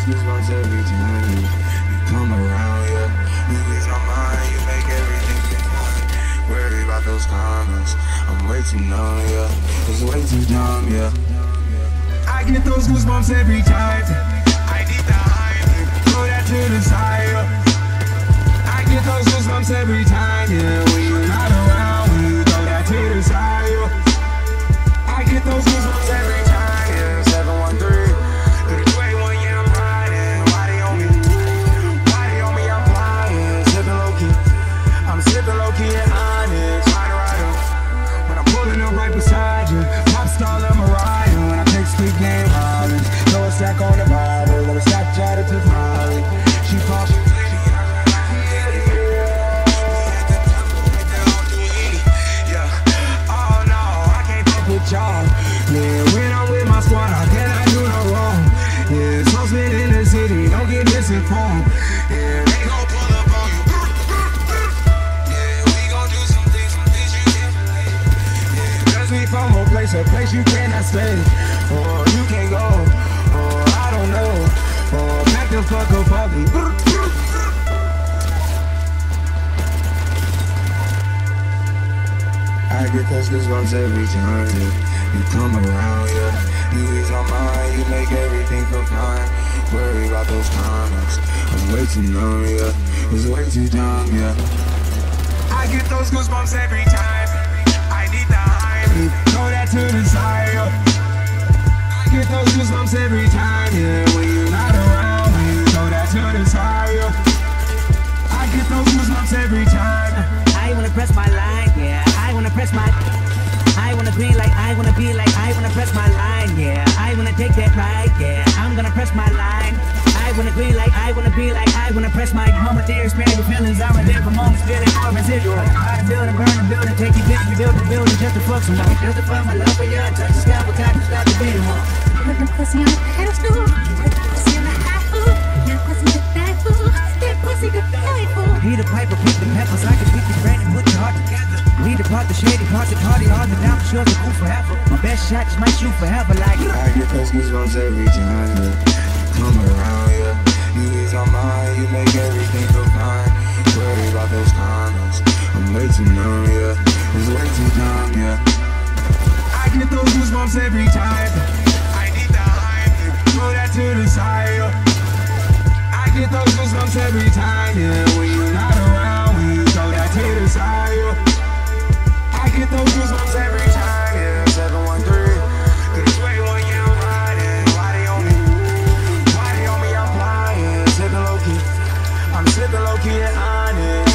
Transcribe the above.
goosebumps every time you come around, yeah. You ease my mind, you make everything feel fine. Worry about those comments, I'm way too numb, yeah. It's way too dumb, yeah. I get those goosebumps every time. I need the hype, throw that to the side, yeah. I get those goosebumps every time, yeah. When you're not around, when you throw that to the side, yeah. I get those goosebumps every time, yeah. 713, 3281, yeah, I'm riding. Why they on me? Why they on me? I'm flying. Sipping low key, I'm sipping low key and honest. Rider, when I'm pulling up right beside you, pop star Lil Mariah. When I take street game violence, throw a stack on the Bible, let a Snapchat it to Molly. She falls. Y'all. Yeah, when I'm with my squad, I cannot do no wrong. Yeah, so spit in the city, don't get misinformed. Yeah, they gon' pull up on you. Yeah, we gon' do some things you can't believe. Yeah, cause we from a place you cannot stay. Or you can't go, or I don't know. Or back the fuck up off me. I get those goosebumps every time, yeah. You come around, yeah. You ease my mind, you make everything feel fine. Worry about those comments, I'm way too numb, yeah. It's way too dumb, yeah. I get those goosebumps every time. I need the hype, throw that to the side, yeah. I get those goosebumps every time, yeah. When you're not around, when you throw that to the side, yeah. I get those goosebumps every time. I wanna press my line, yeah. I wanna press my. I wanna be like, I wanna be like, I wanna press my line, yeah. I wanna take that ride, yeah. I'm gonna press my line. I wanna be like, I wanna be like, I wanna press my home dear, spare your feelings. I'm a different moment, feeling more residual. I build and burn the building, take your bitch, build the building just to fuck someone. Just to fuck my love for you, touch the sky, but I can stop the beating one. Put the pussy on the pedestal, put the pussy on the high food. That pussy the bad food, that pussy the bad food. He the piper, pick the peppers, I can pick the brain and put your heart together. We depart the shady parts, the party hard, the down sure the cool forever. My best shots might shoot forever like I get those goosebumps every time, yeah. Come around, yeah. You ease my mind, you make everything feel fine. Worry about those comments, I'm way too numb, yeah. It's way too dumb, yeah. I get those goosebumps every time. I need the hype, throw that to the side, yeah. I get those goosebumps every time, yeah. When you're not around, when you throw that to the side, yeah. I get those goosebumps every time, yeah. 713, 3281, yeah, I'm riding. Why they on me? Why they on me? I'm flying. Sipping low key, I'm sipping low key and honest.